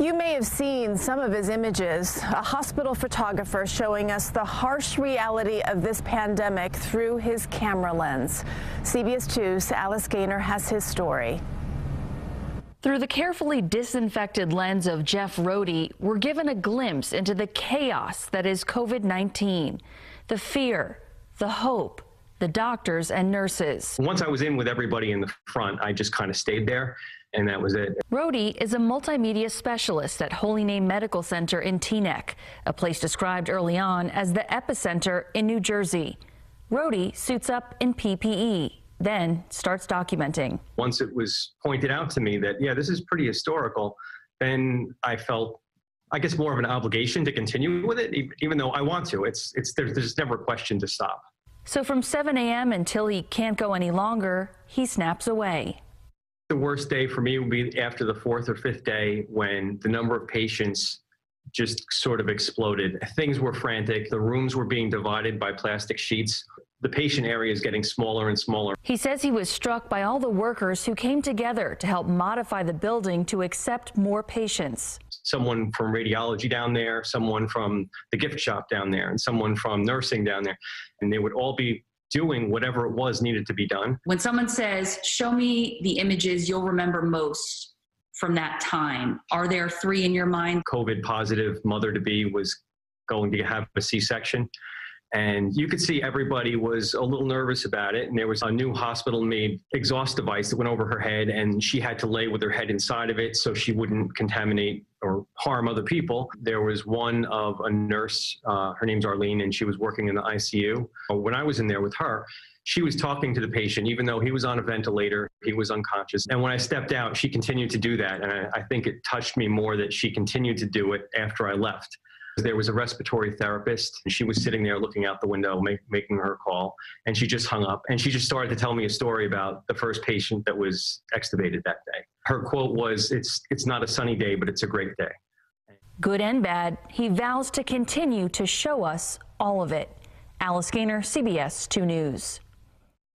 You may have seen some of his images, a hospital photographer showing us the harsh reality of this pandemic through his camera lens. CBS 2's Alice Gaynor has his story. Through the carefully disinfected lens of Jeff Rhode, we're given a glimpse into the chaos that is COVID-19, the fear, the hope, the doctors and nurses. Once I was in with everybody in the front, I just kind of stayed there, and that was it. Rhode is a multimedia specialist at Holy Name Medical Center in Teaneck, a place described early on as the epicenter in New Jersey. Rhode suits up in PPE, then starts documenting. Once it was pointed out to me that, yeah, this is pretty historical, then I felt, I guess, more of an obligation to continue with it, even though I want to. There's never a question to stop. So from 7 a.m. until he can't go any longer, he snaps away. The worst day for me would be after the 4th or 5th day, when the number of patients just sort of exploded. Things were frantic. The rooms were being divided by plastic sheets. The patient area is getting smaller and smaller. He says he was struck by all the workers who came together to help modify the building to accept more patients. Someone from radiology down there, someone from the gift shop down there, and someone from nursing down there. And they would all be doing whatever it was needed to be done. When someone says, show me the images you'll remember most from that time, are there 3 in your mind? COVID positive mother-to-be was going to have a C-section. And you could see everybody was a little nervous about it. And there was a new hospital-made exhaust device that went over her head, and she had to lay with her head inside of it so she wouldn't contaminate or harm other people. There was one of a nurse, her name's Arlene, and she was working in the ICU. When I was in there with her, she was talking to the patient, even though he was on a ventilator, he was unconscious. And when I stepped out, she continued to do that. And I think it touched me more that she continued to do it after I left. There was a respiratory therapist, and she was sitting there looking out the window, making her call, and she just hung up, and she just started to tell me a story about the first patient that was extubated that day. Her quote was, it's not a sunny day, but it's a great day. Good and bad, he vows to continue to show us all of it. Alice Gaynor, CBS 2 News.